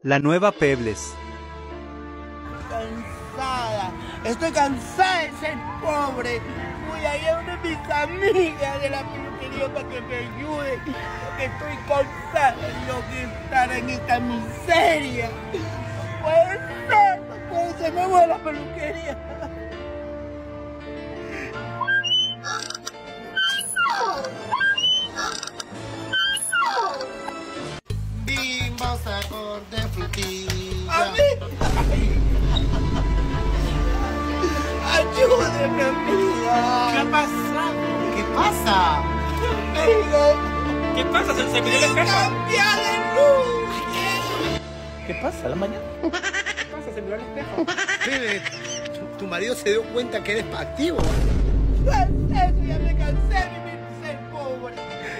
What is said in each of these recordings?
La nueva Pebbles. Cansada, estoy cansada de ser pobre. Voy a ir a una de mis amigas de la peluquería para que me ayude, porque estoy cansada de estar en esta miseria. No puede ser, no puede ser, me voy a la peluquería. Bimbo sabor de frutilla. ¡A mí! ¡Ayúdeme, amiga! ¿Qué ha pasado? ¿Qué pasa? ¡Amiga! ¿Qué pasa? ¿Se pidió el espejo? ¡Cambia de luz! ¿Qué pasa? ¿La mañana? ¿Qué pasa? Se miró el espejo. Bebe, tu marido se dio cuenta que eres activo. Cansé, ya me cansé de vivir ser pobre.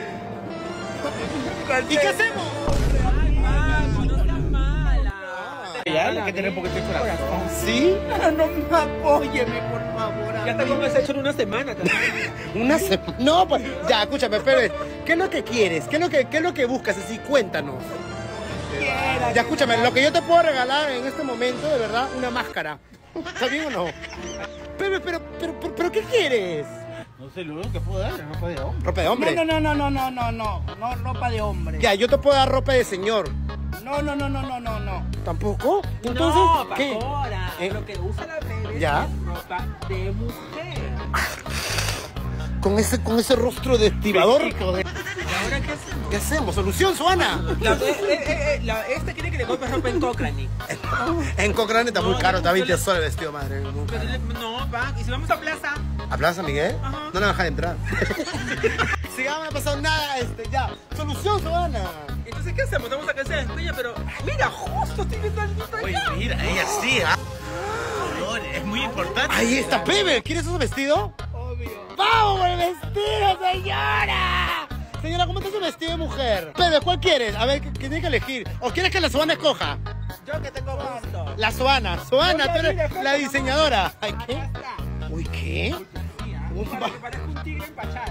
¿Y qué hacemos? Ay, Paco, no seas mala. Ya, hay que tener un poquito de corazón. ¿Sí? No me apóyeme, por favor. Ya te lo has hecho en una semana también. Una semana. No, pues. Ya, escúchame, Pérez. ¿Qué es lo que quieres? ¿Qué es lo que buscas? Así, cuéntanos. Ya, escúchame, lo que yo te puedo regalar en este momento, de verdad, una máscara. ¿Está bien o no? Pero, ¿qué quieres? No sé, lo único que puedo dar es ropa de hombre. ¿Ropa de hombre? No, ropa de hombre. Ya, yo te puedo dar ropa de señor. No. ¿Tampoco? Entonces, No, ¿qué? Pacora. Lo que usa la bebé ¿Ya? es ropa de mujer. Con ese rostro de estibador. ¿Y ahora qué hacemos? ¿Qué hacemos? ¿Solución, Suana? Este quiere que le compre ropa en Cochrane. En Cochrane está muy No, caro, está 20 yo le- soles el vestido, madre. No, pa. ¿Y si vamos a plaza? ¿A Plaza Miguel? Ajá. No le van a dejar entrar. Sigamos, no ha pasado nada, ya. Solución, Suana. Entonces, ¿qué hacemos? Vamos a que se despeña, pero... Mira, justo estoy viendo al grito Oye, allá. mira, ella sí, ¿ah? Es muy importante. Ahí está, Pepe. ¿Quieres ese vestido? Obvio. ¡Vamos por el vestido, señora! Señora, ¿cómo está su vestido de mujer? Pepe, ¿cuál quieres? A ver, ¿qué tiene que elegir? ¿O quieres que la Suana escoja? Yo que tengo gusto. La Suana. Suana, Oye, tú eres mira, la diseñadora. Ay, ¿qué? Uy, ¿qué? Para que parezca un tigre empachado.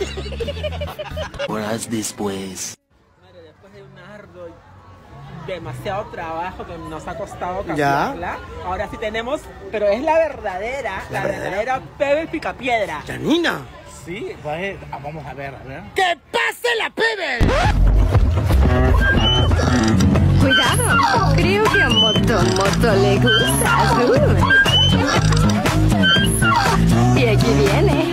Horas después. Madre, después de un arduo y demasiado trabajo que nos ha costado Ya. cambiarla, ahora sí tenemos, pero es la verdadera, la verdadera Pebbles Picapiedra. Janina. Sí, pues, vamos a ver, ¡Que pase la Pepe! Cuidado, creo que a Moto le gusta. Y aquí viene.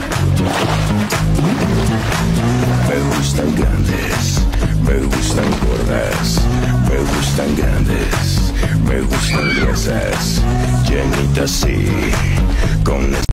Me gustan grandes, me gustan gordas, me gustan grandes, me gustan gruesas, llenitas sí, con